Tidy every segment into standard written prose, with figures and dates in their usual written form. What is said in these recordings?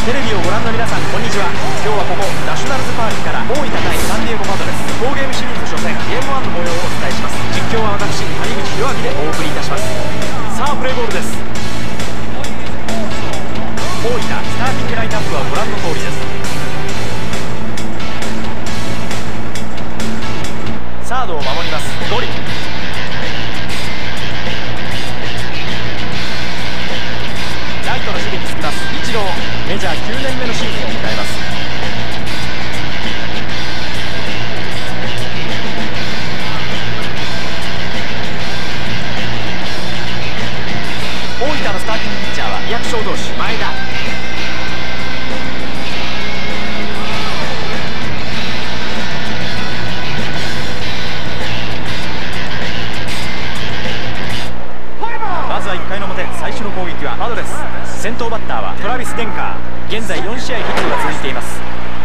テレビをご覧の皆さん、こんにちは。今日はここナショナルズパークから大分対サンディエゴパドレス4ゲームシリーズ初戦ゲーム1の模様をお伝えします。実況は私、谷口博明でお送りいたします。さあプレーボールです。大分スターティングラインナップはご覧の通りです。サードを守りますドリ。ライトの守備につきますイチロー。メジャー9年目のシーズンを迎えます。大分のスターティングピッチャーは役所投手前田。まずは1回の表、最初の攻撃はパドレス。先頭バッターはトラビス・デンカー。現在4試合ヒットが続いています。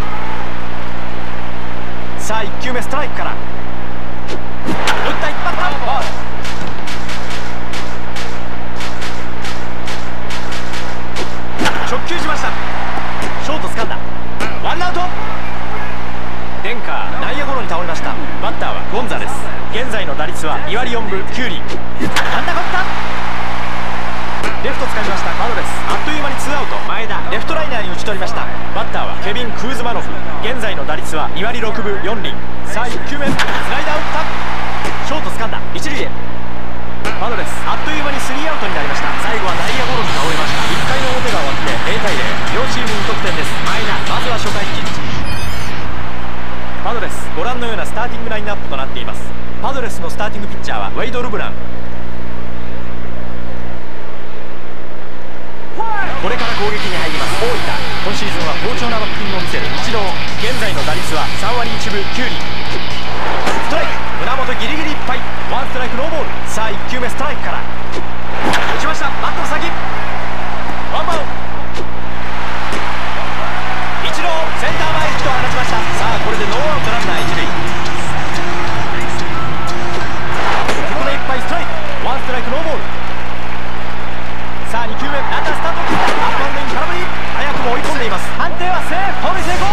さあ1球目ストライクから、打った一発だ。直球しました。ショート掴んだ。ワンアウト。デンカー内野ゴロに倒れました。バッターはゴンザレス。現在の打率は2割4分9厘。真ん中打った。レフト掴みましたパドレス。あっという間にツーアウト。前田レフトライナーに打ち取りました。バッターはケビン・クーズマノフ。現在の打率は2割6分4厘。さあ1球目スライダー打った。ショート掴んだ。一塁へ。パドレスあっという間にスリーアウトになりました。最後は内野ゴロに倒れました。1回の表が終わって0対0、両チーム無得点です。前田まずは初回ピンチ。パドレスご覧のようなスターティングラインナップとなっています。パドレスのスターティングピッチャーはウェイド・ルブラン。これから攻撃に入ります大分。今シーズンは好調なバッティングを見せるイチロー。現在の打率は3割1分9厘。ストライク。胸元ギリギリいっぱい。ワンストライクノーボール。さあ1球目ストライクから打ちました。バットの先ワンバウンド。イチローセンター前ヒットを放ちました。さあこれでノーアウトランナー一塁。ここでいっぱいストライク。ワンストライクノーボール。さあ2球目ランナースタートを切った。アッパーンドイン空振り。早くも追い込んでいます。判定はセーフ。盗塁成功。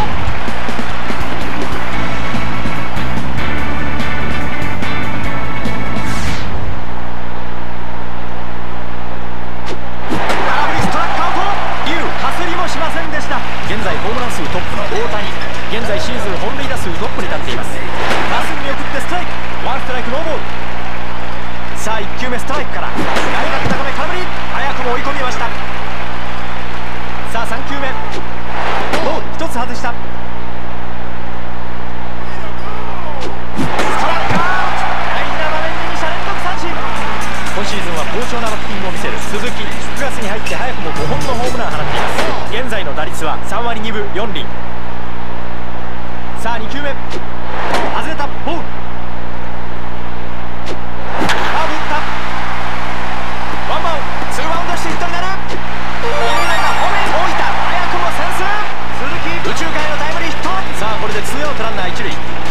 空振りストラックアウト。龍かすりもしませんでした。現在ホームラン数トップの大谷。現在シーズン本塁打数トップに立っています。まっすぐ見送ってストライク。ワンストライクノーボール。さあ1球目ストライクから外角高め空振り。早くも追い込みました。さあ3球目ボール1つ外した。ストライクアウト。大事な場面で2者連続三振。今シーズンは好調なバッティングを見せる鈴木。9月に入って早くも5本のホームランを放っています。現在の打率は3割2分4厘。さあ2球目外れた。ボール。ワンバウンド。ツーバウンドしてヒットになる。二塁ランナーホームイン。大分早くも先制。鈴木右中間へのタイムリーヒット。さあこれでツーアウトランナー一塁。打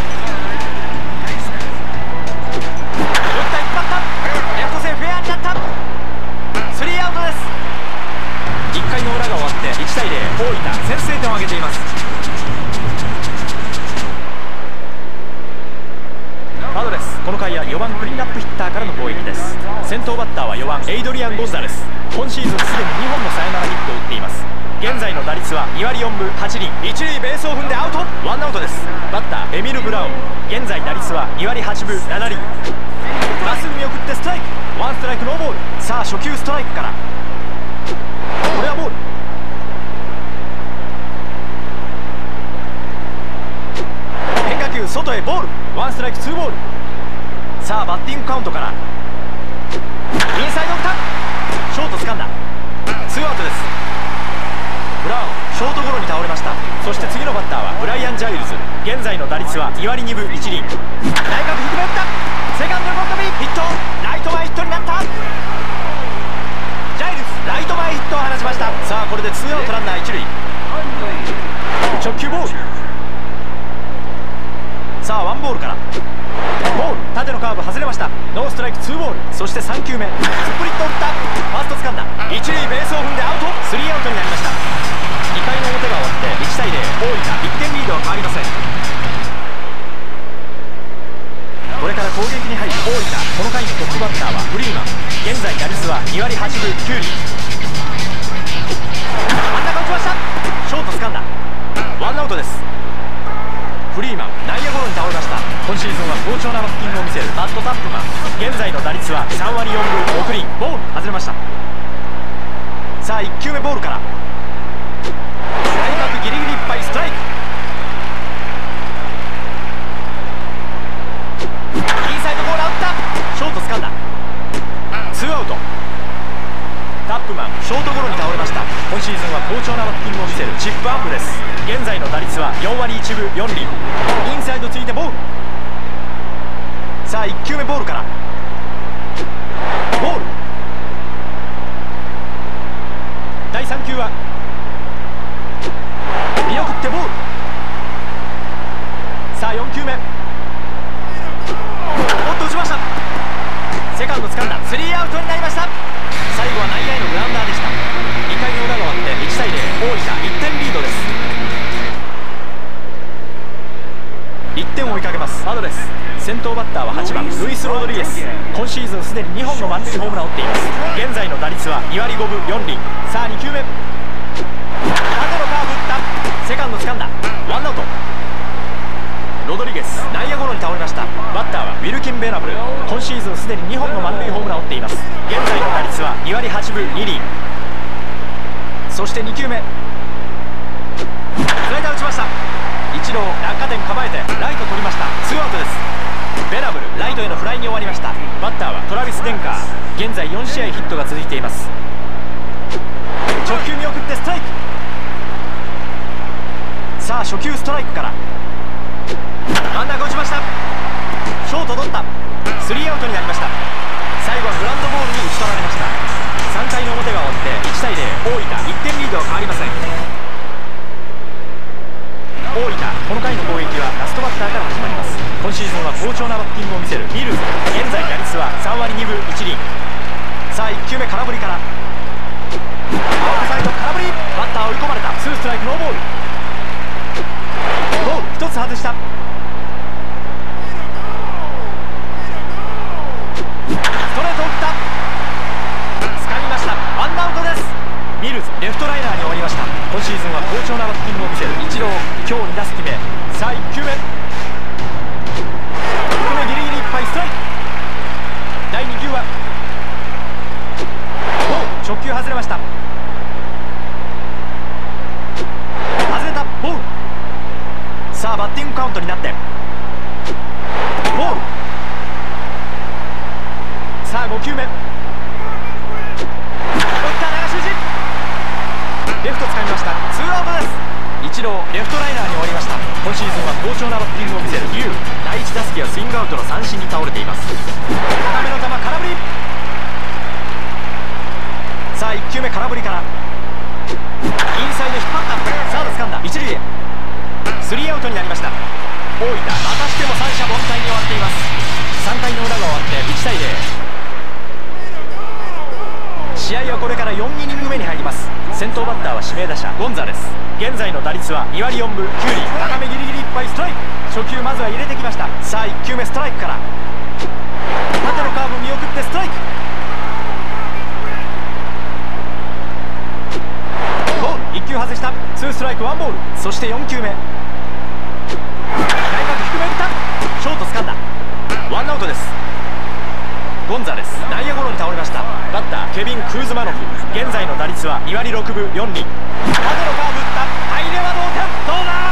った一発だ。レフト線フェアになった。スリーアウトです。1回の裏が終わって1対0、大分先制点を挙げています。パドレスこの回は4番クリーンアップヒッターからの攻撃です。先頭バッターは4番エイドリアン・ゴンザレス。今シーズンすでに2本のサヨナラヒットを打っています。現在の打率は2割4分8厘。一塁ベースを踏んでアウト。ワンアウトです。バッターエミル・ブラウン。現在打率は2割8分7厘。まっすぐ見送ってストライク。ワンストライクノーボール。さあ初球ストライクから、これはボール。変化球外へボール。ワンストライクツーボール。さあバッティングカウントからインサイド打った。ショート掴んだ。ツーアウトです。ブラウンショートゴロに倒れました。そして次のバッターはブライアン・ジャイルズ。現在の打率は2割2分1厘。内角低め打った。セカンド横飛びヒット。ライト前ヒットになった。ジャイルズライト前ヒットを放ちました。さあこれでツーアウトランナー一塁。直球ボール。さあワンボールからボール。縦のカーブ外れました。ノーストライクツーボール。そして3球目スプリット打った。ファースト掴んだ。一塁ベースを踏んでアウト。スリーアウトになりました。2回のり8分9厘。真ん中打ちました。ショート掴んだ。ワンアウトです。フリーマン内野ゴロに倒れました。今シーズンは好調なバッティングを見せるマット・タップマン。現在の打率は3割4分6厘。ボール外れました。さあ1球目ボールから内角ギリギリいっぱいストライク。インサイドボール打った。ショート掴んだ。ツーアウト。タップマンショートゴロに倒れました。今シーズンは好調なバッティングを見せるチップアップです。現在の打率は4割1分4厘。インサイドついてボール。さあ1球目ボールからボール。第3球は見送ってボール。さあ4球目おっと打ちました。セカンド掴んだ。スリーアウトになりました。最後は内野へのグラウンダーでした。2回の裏が終わって1対0、大分1点リードです。1点を追いかけますパドレス。先頭バッターは8番ルイス・ロドリゲス。今シーズンすでに2本の満塁ホームランを打っています。現在の打率は2割5分4厘。さあ2球目縦のカーブ打った。セカンド掴んだ。ワンアウト。ロドリゲス内野ゴロに倒れました。バッターはウィルキン・ベナブル。今シーズンすでに2本の満塁ホームランを打っています。現在の打率は2割8分2厘。そして2球目スライダー打ちました。一郎落下点構えてライト取りました。ツーアウトです。ベナブルライトへのフライに終わりました。バッターはトラビス・デンカー。現在4試合ヒットが続いています。直球見送ってストライク。さあ初球ストライクから真ん中打ちました。ショート取った。スリーアウトになりました。最後はグラウンドボールに打ち取られました。3回の表が終わって1対0、大分1点リードは変わりません。大分この回の攻撃はラストバッターから始まります。今シーズンは好調なバッティングを見せるミルズ。現在打率は3割2分1厘。さあ1球目空振りからアウトサイド空振り。バッター追い込まれた。ツーストライクノーボール。ボール1つ外した。ストレート打った。掴みました。ワンアウトです。ミルズレフトライナーに終わりました。今シーズンは好調なバッティングを見せるイチロー。今日2打席目。さあ1球目低めギリギリいっぱいストライク。第2球は直球外れました。外れた。ボール。さあバッティングカウントになってボール。さあ5球目打った流し打ち。レフト掴みました。ツーアウトです。イチローレフトライナーに終わりました。今シーズンは好調なバッティングを見せるリュウ。第1打席はスイングアウトの三振に倒れています。高めの球空振り。さあ1球目空振りからインサイド引っ張った。サード掴んだ。一塁へ。スリーアウトになりました。大分またしても三者凡退に終わっています。3回の裏が終わって1対0。試合はこれから4イニング目に入ります。先頭バッターは指名打者ゴンザレス。現在の打率は2割4分9厘。高めギリギリいっぱいストライク。初球まずは入れてきました。さあ1球目ストライクから縦のカーブ見送ってストライク。ボール1球外した。ツーストライクワンボール。そして4球目内角低め打った。ショート掴んだ。ワンアウトです。ゴンザレス内野ゴロに倒れました。バッターケビン・クーズマノフ。現在の打率は2割6分4厘。縦のカーブ打った。入れは同点。どうだ。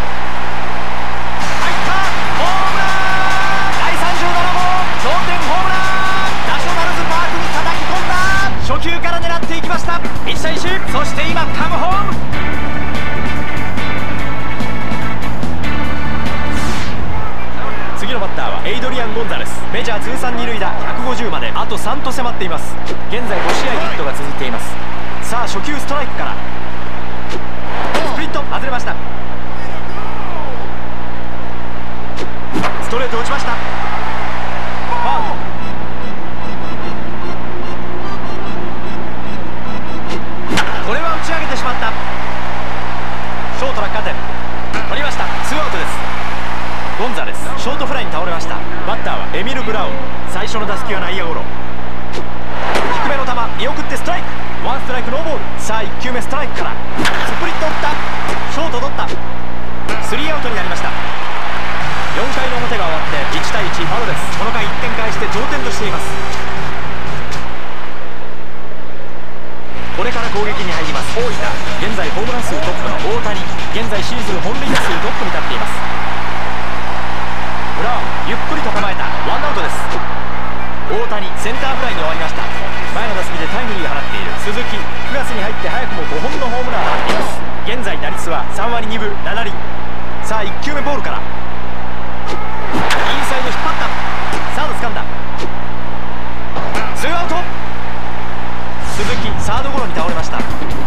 入った。ホームラン。第37号同点ホームラン。ナショナルズパークに叩き込んだ。初球から狙っていきました。1対1。そして今カムホーム。次のバッターはエイドリアン・ゴンザレス。メジャー通算二塁打150まであと3と迫っています。現在5試合ヒットが続いています。さあ初球ストライクからスプリット外れました。ストレート打ちました。ファウル。これは打ち上げてしまった。ショート落下点取りました。ツーアウトです。ゴンザレスショートフライに倒れました。バッターはエミル・ブラウン。最初の打席は内野ゴロ。低めのの球見送ってストライク。ワンストライクノーボール。さあ1球目ストライクからスプリット打った。ショート取った。スリーアウトになりました。4回の表が終わって1対1パドレス。この回1点返して同点としています。これから攻撃に入ります大分。現在ホームラン数トップの大谷。現在シーズン本塁打数トップに立っています。ブラウンゆっくりと構えた。ワンアウトです。大谷センターフライに終わりました。前の打席でタイムリーを放っている鈴木。9月に入って早くも5本のホームランを放っています。現在打率は3割2分7厘。さあ1球目ボールからインサイド引っ張った。サード掴んだ。ツーアウト。鈴木サードゴロに倒れました。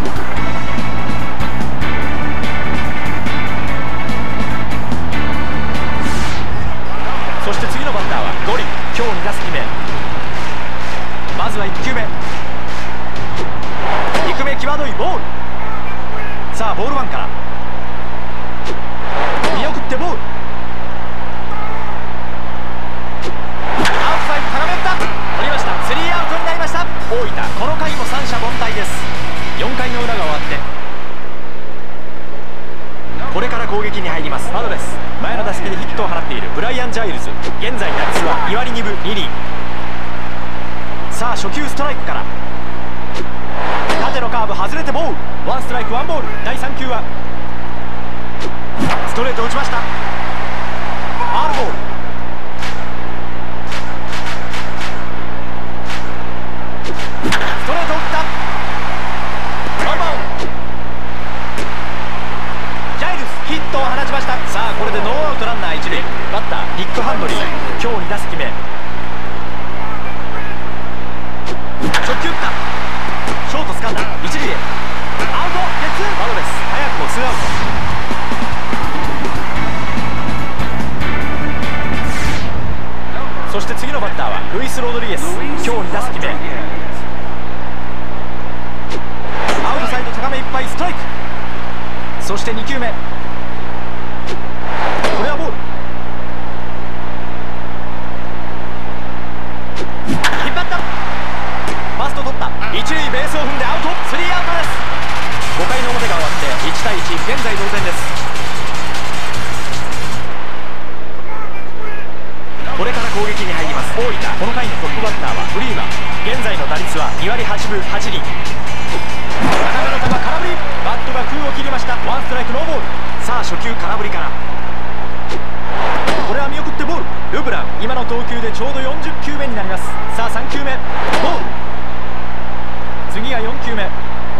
そして次のバッターはゴリ。今日2打席目。まずは1球目低め際どいボール。さあボールワンから見送ってボール。アウトサイド高め打った。取りました。スリーアウトになりました。大分この回も三者凡退です。4回の裏が終わってこれから攻撃に入りますパドレス。前の打席でヒットを放っているブライアン・ジャイルズ。現在打率は2割2分2厘。さあ初球ストライクから縦のカーブ外れてボール。ワンストライクワンボール。第3球はストレート打ちました。ファウルボール。ストレート打った。ワンバウンド。ジャイルスヒットを放ちました。さあこれでノーアウトランナー1塁。バッターニック・ハンドリー。今日2打席目。直球打った。ショート掴んだ。一塁へアウト。ゲッツー。パドレス早くもツーアウト。そして次のバッターはルイス・ロドリゲス。今日2打席目。アウトサイド高めいっぱいストライク。そして2球目これはボール。引っ張った。ファースト取った。一塁ベースを踏んでアウト。スリーアウトです。5回の表が終わって1対1現在同点です。これから攻撃に入ります大分。この回のトップバッターはフリーマン。現在の打率は2割8分8厘。高めの球空振り。バットが空を切りました。ワンストライクノーボール。さあ初球空振りからこれは見送ってボール。ルブラン今の投球でちょうど40球目になります。さあ3球目ボール。次が4球目。真ん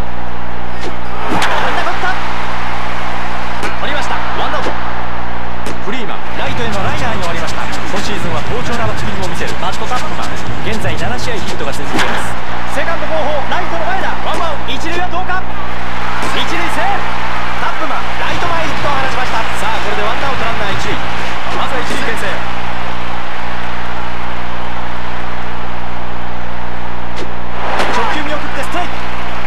中打った。取りました。ワンアウト。フリーマンライトへのライナーに終わりました。今シーズンは好調なバッティングを見せるマット・タップマン。現在7試合ヒットが続いています。セカンド後方ライトの前だ。ワンバウンド。一塁はどうか。一塁セーフ。タップマンライト前ヒットを放ちました。さあこれでワンアウトランナー一塁。まずは一塁牽制。直球見送ってストライク。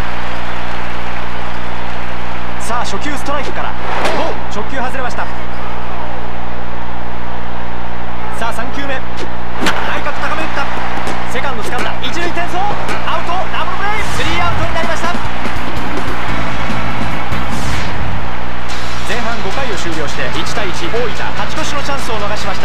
さあ初球ストライクからボール。直球外れました。さあ3球目内角高め打った。セカンド掴んだ。一塁転送アウト。ダブルプレー。スリーアウトになりました。前半5回を終了して1対1大分勝ち越しのチャンスを逃しました。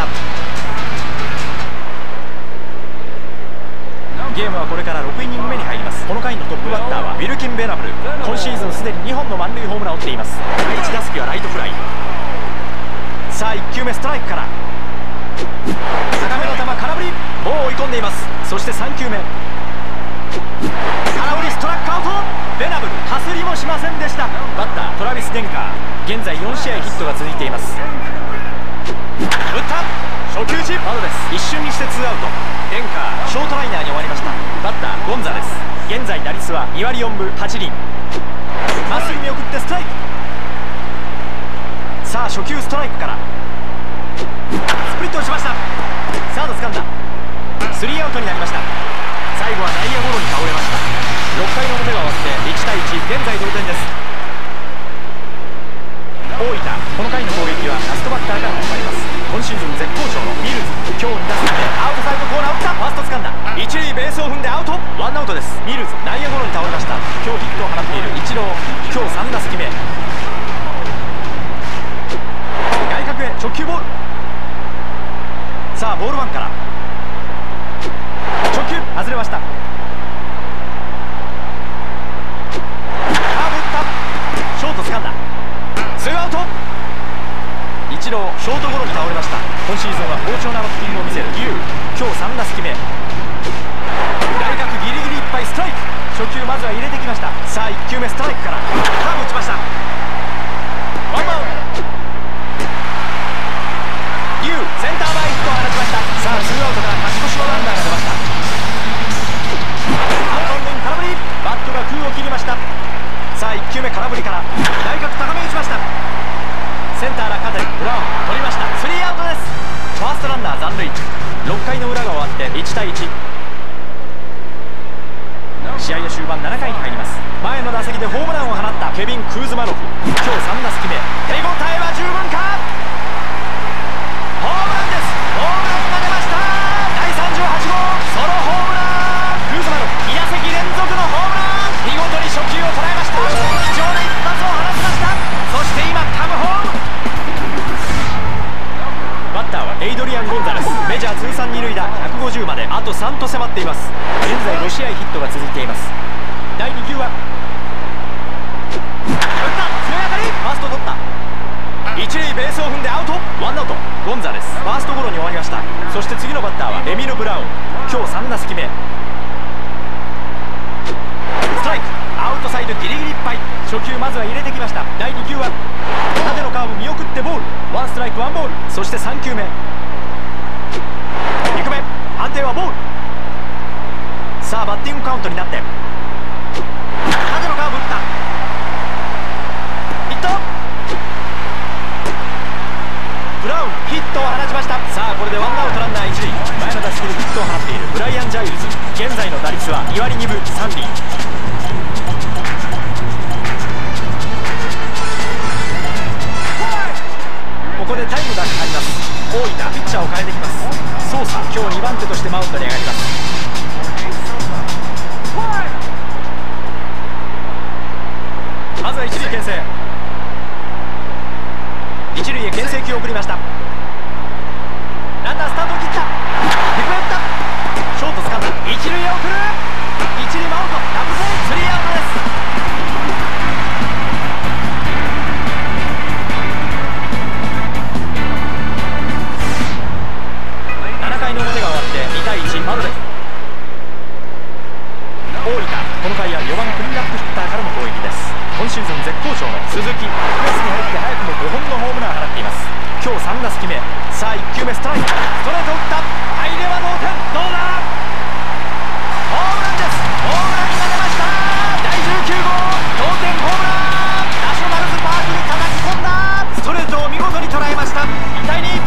ゲームはこれから6イニング目に入ります。この回のトップバッターはウィルキン・ベナブル。今シーズンすでに2本の満塁ホームランを打っています。第1打席はライトフライ。さあ1球目ストライクから高めの球空振り。もう追い込んでいます。そして3球目空振りストラックアウト。ベナブルかすりもしませんでした。バッタートラビス・デンカー。現在4試合ヒットが続いています。打った初球打ち。パドレス一瞬にしてツーアウト。デンカーショートライナーに終わりました。バッターゴンザレス。現在打率は2割4分8厘。まっすぐ見送ってストライク。さあ初球ストライクからスプリットをしました。サード掴んだ。スリーアウトになりました。最後は内野ゴロに倒れました。6回の表が終わって1対1現在同点です。大分この回の攻撃はラストバッターが始まります。 今シーズン絶好調のミルズ。今日2打席目アウトサイドコーナー打った。ファースト掴んだ。一塁ベースを踏んでアウト。ワンアウトです。ミルズ内野ゴロに倒れました。今日ヒットを放っているイチロー、今日3打席目。外角へ直球ボール。さあボールワンから直球外れました。カーブ打った。ショート掴んだ。ツーアウト。イチローショートゴロに倒れました。今シーズンは好調なバッティングを見せるユウ、今日3打席目。外角ギリギリいっぱいストライク。初球まずは入れてきました。さあ1球目ストライクからカーブ打ちました。ワンバウンド。ユウセンター前ヒットを放ちました。さあツーアウトから勝ち越しのランナーが出ました。アウトン空振り。バットが空を切りました。さあ1球目空振りから外角高め打ちました。センター落下点ブラウン取りました。スリーアウトです。ファーストランナー残塁。6回の裏が終わって1対1。試合は終盤7回に入ります。前の打席でホームランを放ったケビン・クーズマロフ、今日3打席目。手応えは十分か。ホームランです。ホームランが出ました。第38号ソロホームラン。クーズマロフ2打席連続のホームラン。見事に初球を捉えました。貴重な一発を放ちました。そして今カムホーム。バッターはエイドリアン・ゴンザレス。メジャー通算二塁打150まであと3と迫っています。現在5試合ヒットが続いています。第2球は打った。強い当たり。ファースト取った。一塁ベースを踏んでアウト。ワンアウト。ゴンザレスファーストゴロに終わりました。そして次のバッターはエミル・ブラウン、今日3打席目。ストライク。アウトサイドギリギリいっぱい。初球まずは入れてきました。第2球は縦のカーブ見送ってボール。ワンストライクワンボール。そして3球目低め判定はボール。さあバッティングカウントになって縦のカーブ打った。ヒット。ブラウンヒットを放ちました。さあこれでワンアウトランナー一塁。前の打席でヒットを放っているブライアン・ジャイルズ、現在の打率は2割2分3厘。ここでタイムがかかります。大分ピッチャーを変えてきます。ソーサ今日2番手としてマウンドに上がります。まずは一塁牽制。一塁へ牽制球を送りました。ランナースタートを切った。低め打った。ショート掴んだ。一塁へ送る。一塁マウントダブルプレー。スリーアウトです。7回の表が終わって2対1。マルレ。大分この回は4番クリーンアップヒッターからの攻撃です。今シーズン絶好調の鈴木、ベースに入って早くも5本のホームランを放っています。今日3打席目。さあ1球目ストライク。ストレート打った。入れは同点。どうだ。ホームランです。ホームランが出ました。第19号同点ホームラン。ナショナルズパークに叩き込んだ。ストレートを見事に捉えました。2対2。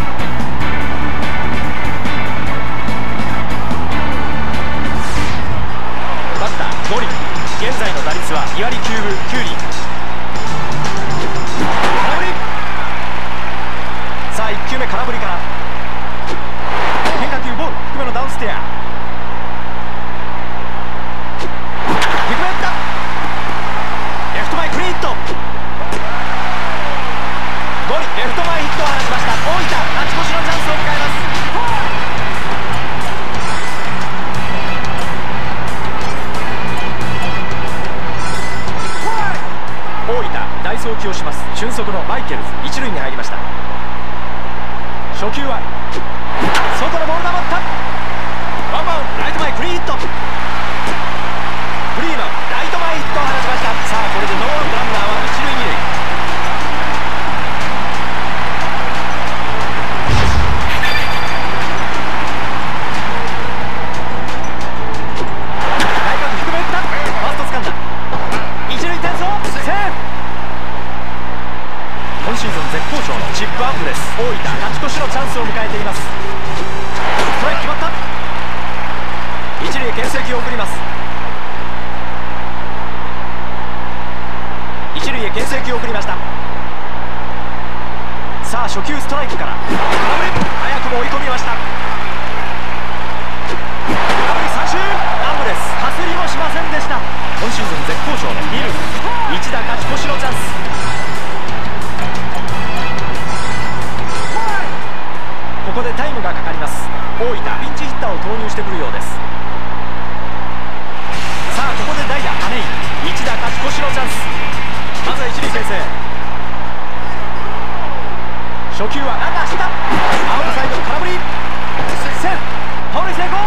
バッターゴリ、現在の打率は2割9分9厘。空振り。さあ1球目空振りから変化球ボール。低めのダウンステア。低め打った。レフト前クリーンヒット。ゴリレフト前ヒットを放ちました。大分勝ち越しのチャンスを迎えます。大分代走起用します。俊足のマイケルズ一塁に入りました。初球は外のボールが持った。ワンバウンドライト前クリーンヒット。フリーマンライト前ヒットを放ちました。さあこれでノーアウトランナーは一塁二塁。外角低め打った。ファースト掴んだ。一塁転送セーフ。今シーズン絶好調のチップアップです。大分勝ち越しのチャンスを迎えています。ストライク決まった。一塁へ牽制球を送ります。一塁へ牽制球を送りました。さあ初球ストライクから空振り、早くも追い込みました。空振り三振、アウトです。かすりもしませんでした。今シーズン絶好調の2塁、一打勝ち越しのチャンス。ここでタイムがかかります。大分ピンチヒッターを投入してくるようです。さあここで代打金井、一打勝ち越しのチャンス。まずは一塁先制。初球はランナー下、アウトサイド空振り、セーフ、盗塁成功。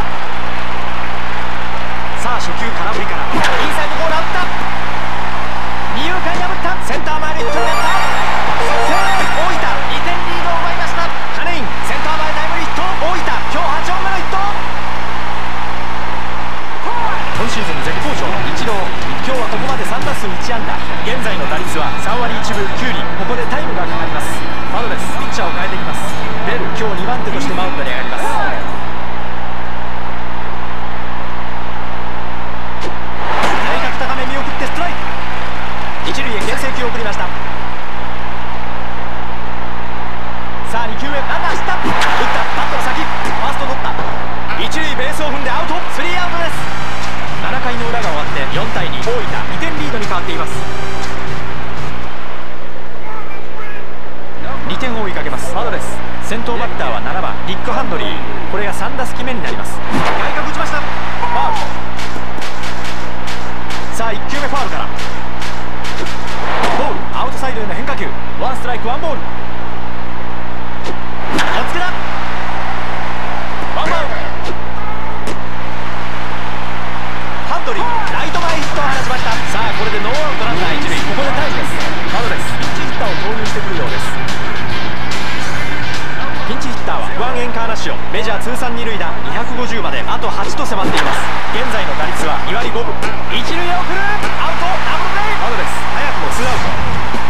さあ初球空振りからインサイドボール打った、二遊間破った、センター前にヒットになった。セーフ、大分2点リードを奪いました。金井センター前タイムリーヒット、大分今日8本目のヒット。今シーズン絶好調のイチロー、今日はここまで3打数1安打、現在の打率は3割1分9厘。ここでタイムがかかります。マドレスピッチャーを変えてきます。ベル今日2番手としてマウンドに上がります。内角高め見送ってストライク、一塁へ牽制球を送りました。さあ2球目ランナー下、打った、バットの先、ファースト取った、一塁ベースを踏んでアウト、スリーアウトです。7回の裏が終わって4対2、大分2点リードに変わっています。2点を追いかけますマドレス。先頭バッターは7番リック・ハンドリー、これが3打席目になります。外角打ちました、ファウル。さあ1球目ファウルからボール、アウトサイドへの変化球、ワンストライクワンボール、おっつけだ、ワンバウンド、ハンドリーライト前ヒットを放ちました。さあこれでノーアウトランナー一塁、ここでタイムです。マドレスピンチヒッターを投入してくるようです。ピンチヒッターはフアン・エンカーナシオン、メジャー通算二塁打250まであと8と迫っています。現在の打率は2割5分、一塁へ送る、アウト、ダブルプレー、マドレス早くもツーアウト。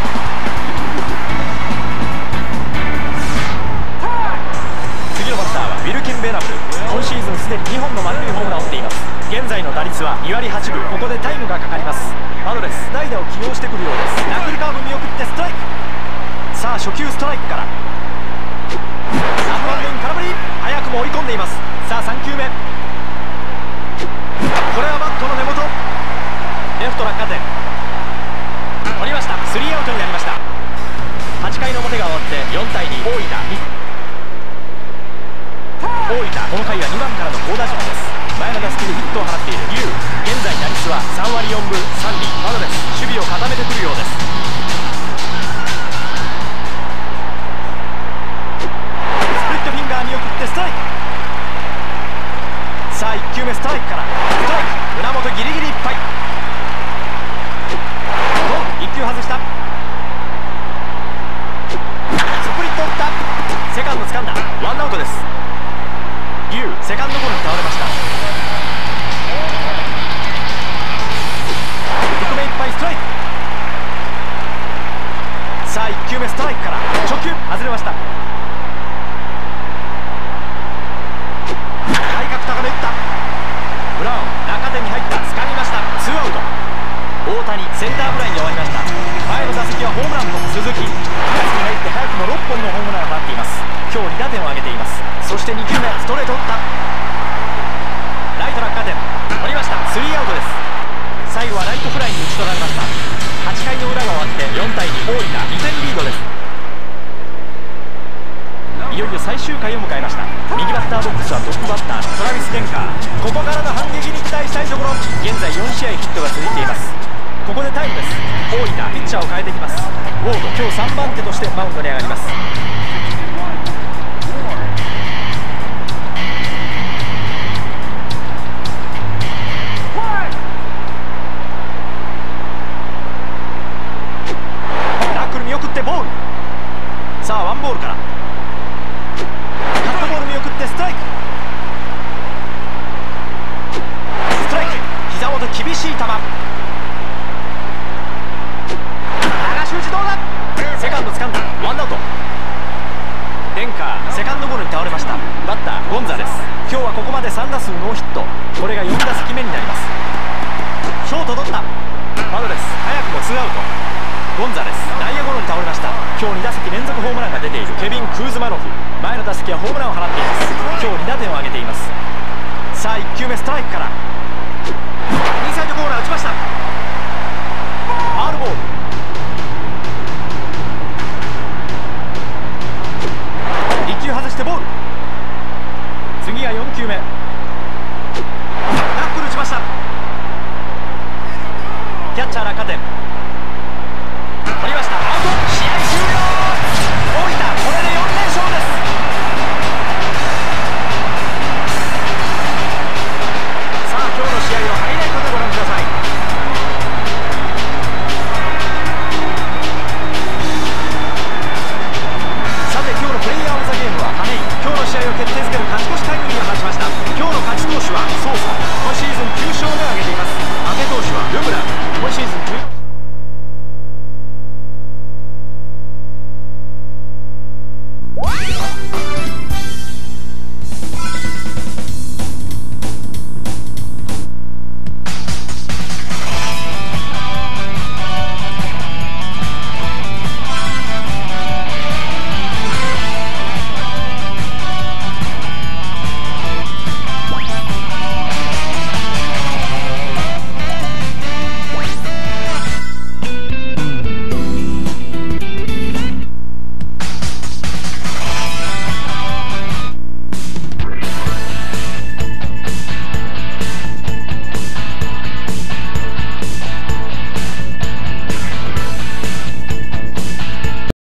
次のバッターはウィルキン・ベナブル、今シーズンすでに2本の満塁ホームランを打っています。現在の打率は2割8分、ここでタイムがかかります。マドレス代打を起用してくるようです。ナックルカーブ見送ってストライク。さあ初球ストライクから3番目に空振り、早くも追い込んでいます。さあ3球目、これはバットの根元、レフト落下点、取りました。スリーアウトになりました。8回の表が終わって4対2、大分この回は2番からの好打順です。前の打席でヒットを放っている龍、現在打率は3割4分3厘、マドレス守備を固めてくるようです。スプリットフィンガー見送ってストライク。さあ1球目ストライクからストライク、胸元ギリギリいっぱい、1球外した、スプリット打った、セカンド掴んだ、ワンアウトです。龍セカンドゴロに倒れました。低めいっぱいストライク。さあ1球目ストライクから初球外れました。外角高め打った、ブラウン中手に入った、掴みました、ツーアウト。大谷センターフライに終わりました。前の打席はホームランの鈴木、9月に入って早くも6本のホームランを放っています。今日2打点を挙げています。そして2球目ストレート打った、ライト落下点、取りました、スリーアウトです。最後はライトフライに打ち取られました。8回の裏が終わって4対2、大分2点リードです。いよいよ最終回を迎えました。右バッターボックスはトップバッターのトラビス・デンカー、ここからの反撃に期待したいところ。現在4試合ヒットが続いています。ここでタイムです。大分ピッチャーを変えてきます。ウォード今日3番手としてマウンドに上がります。ナックル見送ってボール。さあワンボールからカットボール見送ってストライク。ストライク、膝元厳しい球、流し打ちどうだ、セカンド掴んだ、ワンアウト。 ケビン・クーズマノフ、前の打席はホームランを放っています。今日2打点を挙げています。さあ1球目ストライクから